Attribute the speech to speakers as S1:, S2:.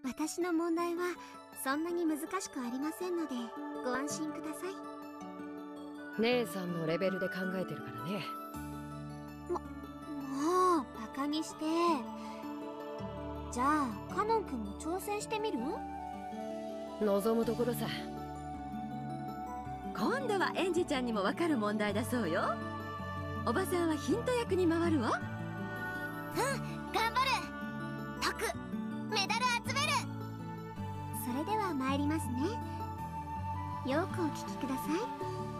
S1: 私の問題はそんなに難しくありませんのでご安心ください。
S2: 姉さんのレベルで考えてるからね。
S1: もうバカにして。じゃあカノン君も挑戦してみる？
S2: 望むところさ。
S3: 今度はエンジェちゃんにもわかる問題だそうよ。おばさんはヒント役に回るわ。
S1: 頑張る。解く。メダル集める。それでは参りますね。よくお聞きください。